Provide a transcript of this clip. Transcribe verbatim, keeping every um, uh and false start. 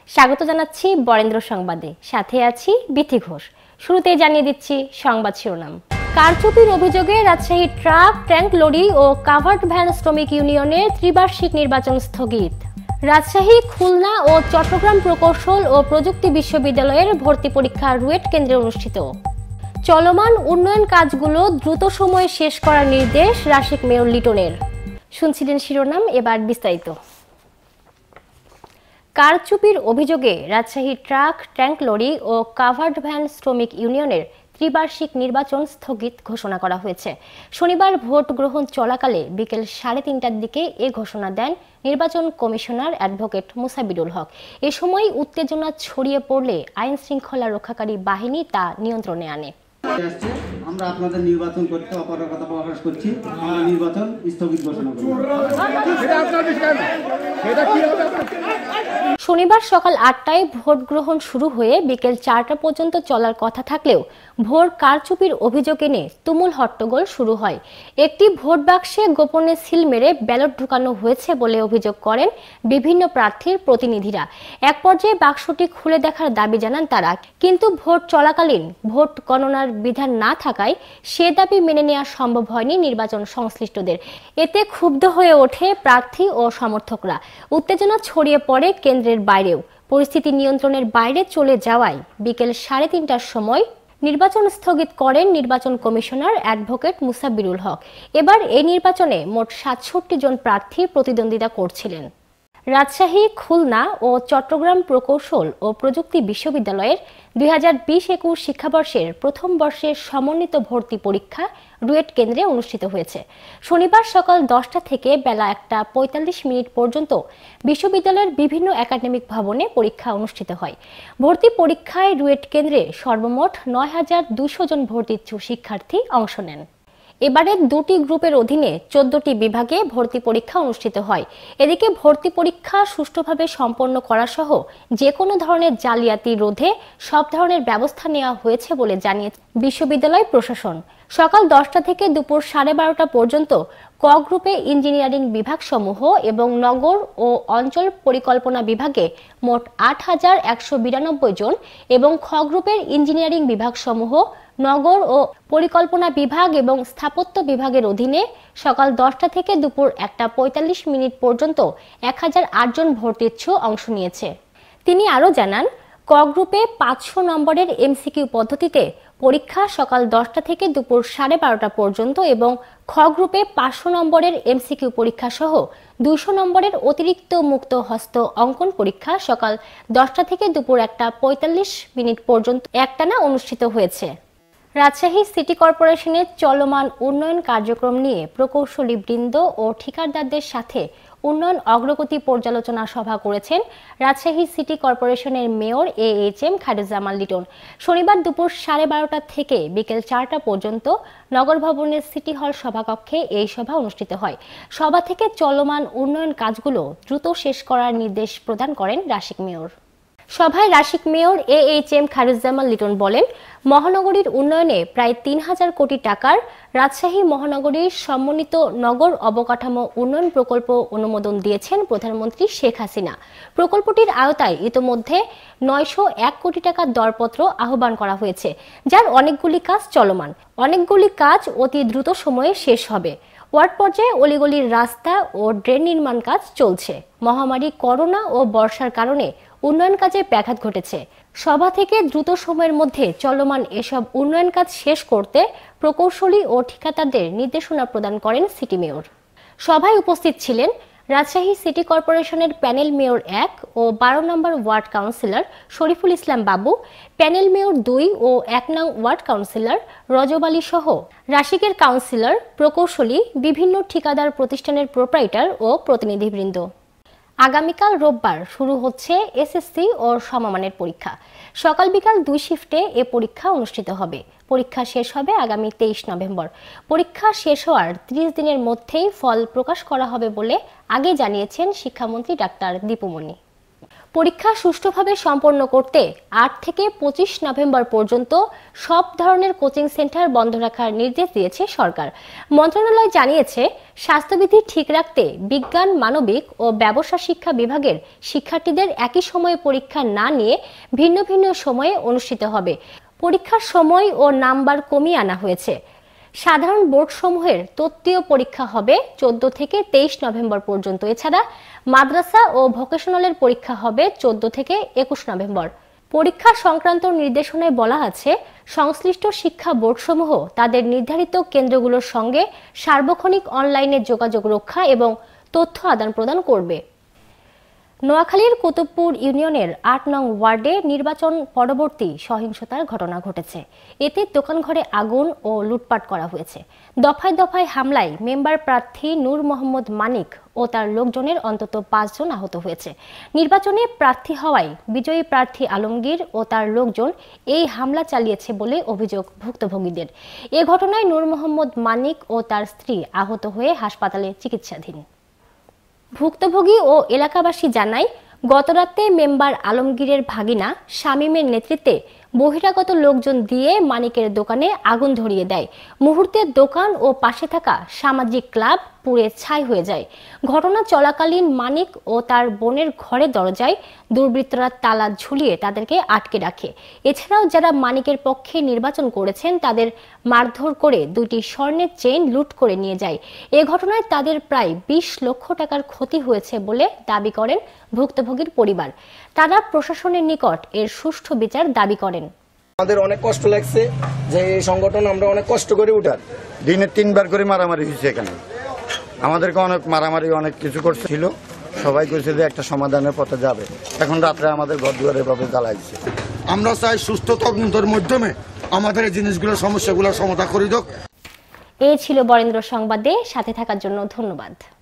স্বাগত জানাচ্ছি বরেন্দ্র সংবাদে, সাথে আছি বিথি ঘোষ। শুরুতেই জানিয়ে দিচ্ছি সংবাদ শিরোনাম। কারচুপির অভিযোগে রাজশাহী ট্রাক, ট্যাঙ্ক লরি ও কাভার্ড ভ্যান শ্রমিক ইউনিয়নের ত্রিবার্ষিক নির্বাচন স্থগিত। রাজশাহী, খুলনা ও চট্টগ্রাম প্রকৌশল ও প্রযুক্তি বিশ্ববিদ্যালয়ের ভর্তি পরীক্ষা রুয়েট কেন্দ্রে অনুষ্ঠিত। চলমান উন্নয়ন কাজগুলো দ্রুত সময়ে শেষ করার নির্দেশ রাশিক মেয়র লিটনের। শুনছিলেন শিরোনাম, এবার বিস্তারিত। কারচুপির অভিযোগে রাজশাহী ট্রাক, ট্যাঙ্ক লরি ও কাভার্ড ভ্যান শ্রমিক ইউনিয়নের ত্রিবার্ষিক নির্বাচন স্থগিত ঘোষণা করা হয়েছে। শনিবার ভোট গ্রহণ চলাকালে বিকেল সাড়ে তিনটার দিকে এ ঘোষণা দেন নির্বাচন কমিশনার অ্যাডভোকেট মুসাবিরুল হক। এ সময় উত্তেজনা ছড়িয়ে পড়লে আইন শৃঙ্খলা রক্ষাকারী বাহিনী তা নিয়ন্ত্রণে আনে। আমরা আপনাদের নির্বাচন করতে অপারগতা প্রকাশ করছি, আমরা নির্বাচন স্থগিত ঘোষণা করব। শনিবার সকাল আটটায় ভোট গ্রহণ শুরু হয়ে বিকেল চারটা পর্যন্ত চলার কথা থাকলেও ভোট কারচুপির অভিযোগ এনে তুমুল হট্টগোল শুরু হয়। একটি ভোট বাক্সে গোপনে সিল মেরে ব্যালট ঢুকানো হয়েছে বলে অভিযোগ করেন বিভিন্ন প্রার্থীর প্রতিনিধিরা। এক পর্যায়ে বাক্সটি খুলে দেখার দাবি জানান তারা, কিন্তু ভোট চলাকালীন ভোট গণনার বিধান না থাকায় সে দাবি মেনে নেওয়া সম্ভব হয়নি নির্বাচন সংশ্লিষ্টদের। এতে ক্ষুব্ধ হয়ে ওঠে প্রার্থী ও সমর্থকরা। উত্তেজনা ছড়িয়ে পড়ে কেন্দ্রের বাইরেও। পরিস্থিতি নিয়ন্ত্রণের বাইরে চলে যাওয়ায় বিকেল সাড়ে তিনটার সময় নির্বাচন স্থগিত করেন নির্বাচন কমিশনার অ্যাডভোকেট মুসাবিরুল হক। এবার এই নির্বাচনে মোট সাতষট্টি জন প্রার্থী প্রতিদ্বন্দ্বিতা করছিলেন। রাজশাহী, খুলনা ও চট্টগ্রাম প্রকৌশল ও প্রযুক্তি বিশ্ববিদ্যালয়ের দুই হাজার বিশ একুশ শিক্ষাবর্ষের প্রথম বর্ষের সমন্বিত ভর্তি পরীক্ষা রুয়েট কেন্দ্রে অনুষ্ঠিত হয়েছে। শনিবার সকাল দশটা থেকে বেলা একটা পঁয়তাল্লিশ মিনিট পর্যন্ত বিশ্ববিদ্যালয়ের বিভিন্ন একাডেমিক ভবনে পরীক্ষা অনুষ্ঠিত হয়। ভর্তি পরীক্ষায় রুয়েট কেন্দ্রে সর্বমোট নয় হাজার দুইশো জন ভর্তিচ্ছু শিক্ষার্থী অংশ নেন। এবারে দুটি গ্রুপের অধীনে চোদ্দটি বিভাগে ভর্তি পরীক্ষা অনুষ্ঠিত হয়। এদিকে ভর্তি পরীক্ষা সুষ্ঠুভাবে সম্পন্ন করা সহ যে কোনো ধরনের জালিয়াতি রোধে সব ধরনের ব্যবস্থা নেওয়া হয়েছে বলে জানিয়েছে বিশ্ববিদ্যালয় প্রশাসন। সকাল দশটা থেকে দুপুর সাড়ে বারোটা পর্যন্ত ক গ্রুপে ইঞ্জিনিয়ারিং বিভাগ সমূহ এবং নগর ও অঞ্চল পরিকল্পনা বিভাগে মোট আট হাজার একশো বিরানব্বই জন এবং খ গ্রুপের ইঞ্জিনিয়ারিং বিভাগ সমূহ, নগর ও পরিকল্পনা বিভাগ এবং স্থাপত্য বিভাগের অধীনে সকাল দশটা থেকে দুপুর একটা পঁয়তাল্লিশ মিনিট পর্যন্ত এক হাজার আট জন ভর্তিচ্ছু অংশ নিয়েছে। তিনি আরও জানান, ক গ্রুপে পাঁচশো নম্বরের এমসিকিউ পদ্ধতিতে পরীক্ষা সকাল দশটা থেকে দুপুর সাড়ে বারোটা পর্যন্ত এবং খ গ্রুপে পাঁচশো নম্বরের এমসিকিউ পরীক্ষা সহ দুইশো নম্বরের অতিরিক্ত মুক্ত হস্ত অঙ্কন পরীক্ষা সকাল দশটা থেকে দুপুর একটা পঁয়তাল্লিশ মিনিট পর্যন্ত একটানা অনুষ্ঠিত হয়েছে। রাজশাহী সিটি কর্পোরেশনের চলমান উন্নয়ন কার্যক্রম নিয়ে প্রকৌশলী বৃন্দ ও ঠিকাদারদের সাথে উন্নয়ন অগ্রগতি পর্যালোচনা সভা করেছেন রাজশাহী সিটি কর্পোরেশনের mayor A H M Khairuzzaman Liton. শনিবার দুপুর সাড়ে বারোটা থেকে বিকেল চারটা পর্যন্ত নগর ভবনের সিটি হল সভাকক্ষে এই সভা অনুষ্ঠিত হয়। সভা থেকে চলমান উন্নয়ন কাজগুলো দ্রুত শেষ করার নির্দেশ প্রদান করেন রাশিক মেয়র। সভায় Rasik mayor A H M Khairuzzaman Liton বলেন, মহানগরীর উন্নয়নে প্রায় তিন হাজার কোটি টাকার রাজশাহী মহানগরীর সমন্বিত নগর অবকাঠামো উন্নয়ন প্রকল্প অনুমোদন দিয়েছেন প্রধানমন্ত্রী শেখ হাসিনা। প্রকল্পটির আওতায় ইতোমধ্যে নয়শো এক কোটি টাকার দরপত্র আহ্বান করা হয়েছে, যার অনেকগুলি কাজ চলমান। অনেকগুলি কাজ অতি দ্রুত সময়ে শেষ হবে। ওয়ার্ড পর্যায়ে অলিগলির রাস্তা ও ড্রেন নির্মাণ কাজ চলছে। মহামারী করোনা ও বর্ষার কারণে উন্নয়ন কাজে ব্যাঘাত ঘটেছে। সভা থেকে দ্রুত সময়ের মধ্যে চলমান এসব উন্নয়ন কাজ শেষ করতে প্রকৌশলী ও ঠিকাদারদের নির্দেশনা প্রদান করেন সিটি মেয়র। সভায় উপস্থিত ছিলেন রাজশাহী সিটি কর্পোরেশনের প্যানেল মেয়র এক ও বারো নম্বর ward councillor Shariful Islam Babu, panel mayor দুই ও এক নং ওয়ার্ড কাউন্সিলর রজব আলী সহ রাশিকের কাউন্সিলর, প্রকৌশলী, বিভিন্ন ঠিকাদার প্রতিষ্ঠানের প্রোপ্রাইটার ও প্রতিনিধিবৃন্দ। আগামীকাল রোববার শুরু হচ্ছে এসএসসি ও সমমানের পরীক্ষা। সকাল বিকাল দুই শিফটে এ পরীক্ষা অনুষ্ঠিত হবে। পরীক্ষা শেষ হবে আগামী তেইশ নভেম্বর। পরীক্ষা শেষ হওয়ার ত্রিশ দিনের মধ্যেই ফল প্রকাশ করা হবে বলে আগে জানিয়েছেন শিক্ষামন্ত্রী ডাক্তার দীপুমণি। পরীক্ষা সুষ্ঠুভাবে সম্পন্ন করতে আট থেকে পঁচিশ নভেম্বর পর্যন্ত সব ধরনের কোচিং সেন্টার বন্ধ রাখার নির্দেশ দিয়েছে সরকার। মন্ত্রণালয় জানিয়েছে, স্বাস্থ্যবিধি ঠিক রাখতে বিজ্ঞান, মানবিক ও ব্যবসা শিক্ষা বিভাগের শিক্ষার্থীদের একই সময়ে পরীক্ষা না নিয়ে ভিন্ন ভিন্ন সময়ে অনুষ্ঠিত হবে। পরীক্ষার সময় ও নাম্বার কমিয়ে আনা হয়েছে। সাধারণ বোর্ডসমূহের তত্ত্বীয় পরীক্ষা হবে চোদ্দ থেকে তেইশ নভেম্বর পর্যন্ত। এছাড়া মাদ্রাসা ও ভোকেশনালের পরীক্ষা হবে চোদ্দ থেকে একুশ নভেম্বর। পরীক্ষা সংক্রান্ত নির্দেশনায় বলা আছে, সংশ্লিষ্ট শিক্ষা বোর্ডসমূহ তাদের নির্ধারিত কেন্দ্রগুলোর সঙ্গে সার্বক্ষণিক অনলাইনে যোগাযোগ রক্ষা এবং তথ্য আদান প্রদান করবে। নোয়াখালীর কুতুবপুর ইউনিয়নের আট নং ওয়ার্ডে নির্বাচন পরবর্তী সহিংসতার ঘটনা ঘটেছে। এতে দোকানঘরে আগুন ও লুটপাট করা হয়েছে। দফায় দফায় হামলায় মেম্বার প্রার্থী নূর মোহাম্মদ মানিক ও তার লোকজনের অন্তত পাঁচজন আহত হয়েছে। নির্বাচনে প্রার্থী হওয়ায় বিজয়ী প্রার্থী আলমগীর ও তার লোকজন এই হামলা চালিয়েছে বলে অভিযোগ ভুক্তভোগীদের। এ ঘটনায় নূর মোহাম্মদ মানিক ও তার স্ত্রী আহত হয়ে হাসপাতালে চিকিৎসাধীন। ভুক্তভোগী ও এলাকাবাসী জানায়, গতরাতে মেম্বার আলমগীরের ভাগিনা শামীমের নেতৃত্বে বহিরাগত লোকজন দিয়ে মানিকের দোকানে আগুন ধরিয়ে দেয়। মুহূর্তে দোকান ও পাশে থাকা সামাজিক ক্লাব পুড়ে ছাই হয়ে যায়। ঘটনা চলাকালীন মানিক ও তার বোনের ঘরের দরজায় দুর্বৃত্তরা তালা ঝুলিয়ে তাদেরকে আটকে রাখে। এছাড়াও যারা মানিকের পক্ষে নির্বাচন করেছেন তাদের মারধর করে দুইটি স্বর্ণের চেইন লুট করে নিয়ে যায়। এ ঘটনায় তাদের প্রায় বিশ লক্ষ টাকার ক্ষতি হয়েছে বলে দাবি করেন ভুক্তভোগীর পরিবার। তারা প্রশাসনের নিকট এর সুষ্ঠু বিচার দাবি করেন। আমাদের অনেক কষ্ট লাগছে যে এই সংগঠন আমরা অনেক কষ্ট করে উঠার। দিনে তিনবার করে মারামারি হয়েছে এখানে, আমাদেরকে অনেক মারামারি অনেক কিছু করছিল। সবাই কইছে যে একটা সমাধানের পথে যাবে। এখন রাত্রে আমাদের ঘর দুয়ারে ভাবে জ্বালাইছে। আমরা চাই সুস্থ তদন্তের মাধ্যমে আমাদের এই জিনিসগুলোর সমস্যাগুলোর সমাধান করে হোক। এই ছিল বরেন্দ্র সংবাদে। সাথে থাকার জন্য ধন্যবাদ।